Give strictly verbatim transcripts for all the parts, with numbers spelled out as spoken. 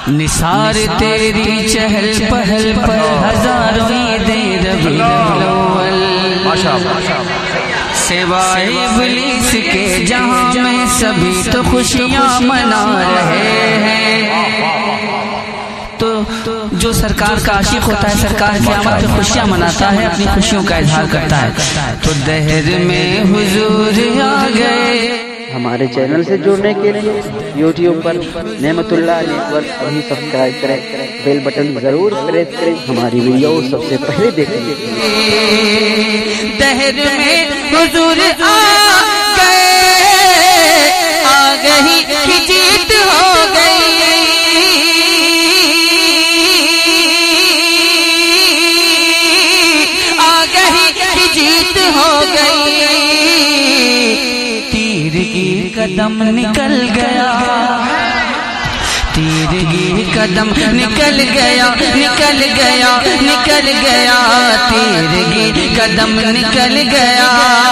نثار تیری چہل پہل پر ہزاروں عیدیں ربیع الاول، سوائے ابلیس کے جہاں میں سبھی تو خوشیاں منا رہے ہیں۔ تو جو سرکار کا عاشق ہوتا ہے سرکار قیامت پہ خوشیاں مناتا ہے، اپنی خوشیوں کا اظہار کرتا ہے۔ تو دہر میں حضور آ گئے۔ ہمارے چینل سے جڑنے کے لیے یوٹیوب پر نعمت اللہ نیٹ ورک ابھی سبسکرائب کریں، بیل بٹن ضرور پریس کریں، ہماری ویڈیو سب سے پہلے دیکھیں۔ دہر میں حضور آ گئے، آ گئی کہ جیت ہو گئی، آ گئی کہ جیت ہو گئی، تیرگی قدم نکل گیا، تیرگی قدم نکل گیا، نکل گیا، نکل گیا، تیرگی قدم نکل گیا،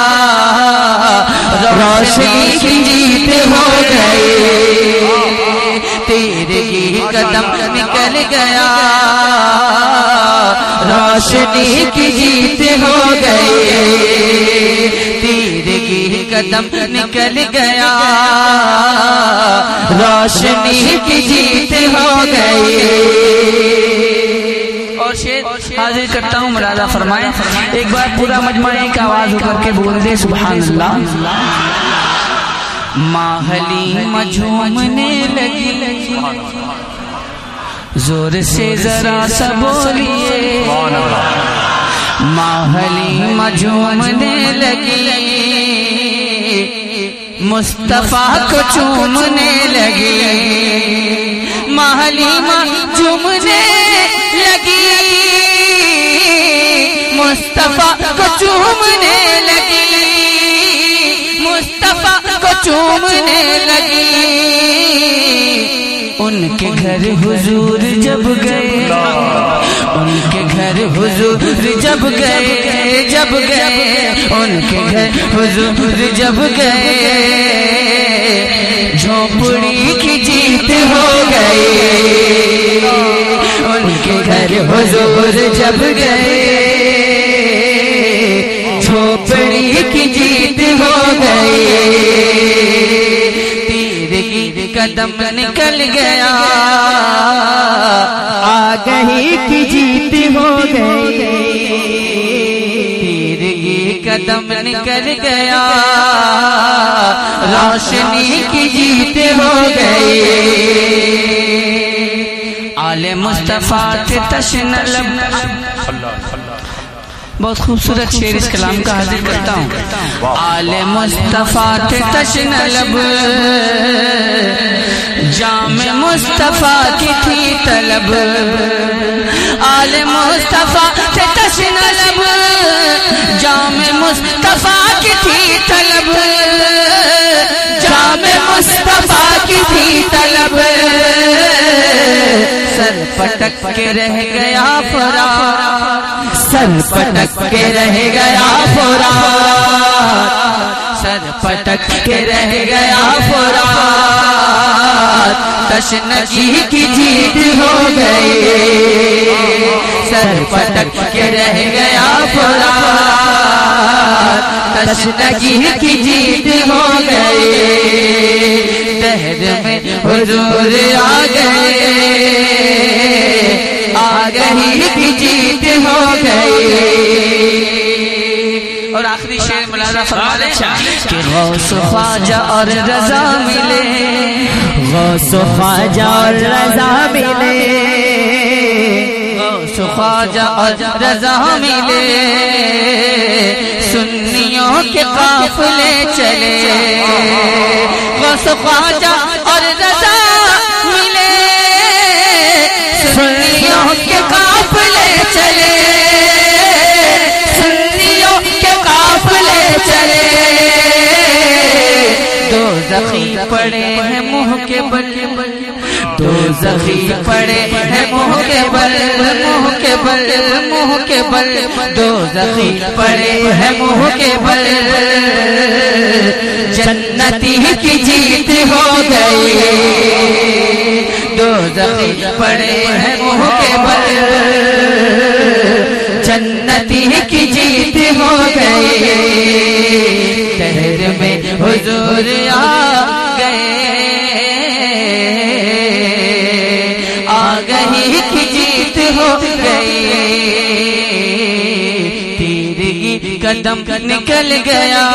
روشنی کی جیت ہو گئی، تیرگی قدم نکل گیا، روشنی کی جیت ہو گئی، تیرگی قدم نکل گیا، روشنی کی جیت ہو گئی۔ اور شعر حاضر کرتا ہوں، ملاحظہ فرمائیں، ایک بار پورا مجمع ایک آواز ہو کر کے بول دے سبحان اللہ۔ ماں حلیم جھومنے لگی، زور سے ذرا سا بولیے، ماں حلیم جھومنے لگی، مصطفیٰ کو چومنے لگی، ماں حلیمہ چومنے لگی، مصطفیٰ کو چومنے لگی، مصطفیٰ کو چومنے لگی، ان کے گھر حضور جب گئے، ان کے گھر حضور جب گئے، جب گئے، ان کے گھر حضور جب گئے، جھونپڑی کی جیت ہو گئی، ان کے گھر حضور جب گئے، جھونپڑی کی جیت ہو گئی، تیرگی قدم نکل گیا، آ گئی کی جیت ہو گئی، تیرگی قدم نکل گیا، روشنی کی جیت ہو گئی، آل مصطفیٰ کے تشنہ لب، بہت خوبصورت شعر اس کلام کا حاضر کرتا ہوں۔ آل مصطفیٰ کے تشنہ لب، جام مصطفیٰ کی تھی طلب، آل مصطفیٰ کے تشنہ لب، جام مصطفیٰ کی تھی طلب، جام مصطفیٰ کی تھی طلب، سر پٹک کے رہ گیا فرات، سر پٹک کے رہ گیا فرات، سر پٹک کے رہ گیا فرات، تشنگی کی جیت ہو گئی، سر پٹک کے رہ گیا فرات، تشنگی کی جیت ہو گئی، دہر میں حضور آ گئے، آ گئی کی جیت ہو گئی۔ اور آخری شعر ملاحظہ فرما لیں کہ غوث و خواجہ اور رضا ملے، غوث و خواجہ اور رضا ملے، غوث و خواجہ اور رضا ملے، سنیوں کے قافلے چلے، غوث و خواجہ اور رضا ملے، سنیوں کے قافلے چلے، سنیوں کے قافلے چلے، دو زخی پڑے ہیں منہ کے بل، دو زخی پڑے ہیں منہ کے بل، منہ کے بل، منہ کے بل، دو زخی پڑے ہیں منہ کے بل، جنتی کی جیت ہو گئی، دوزخی پڑے ہیں منہ کے بل، جنتی کی جیت ہو گئی، شہر میں حضور آ گئے، آ گئی کی جیت ہو گئی، تیرگی قدم نکل گیا،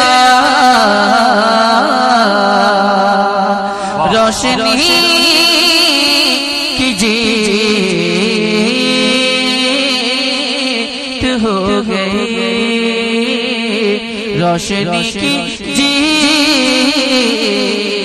روشنی کی جیت ہو گئی، روشنی کی جیت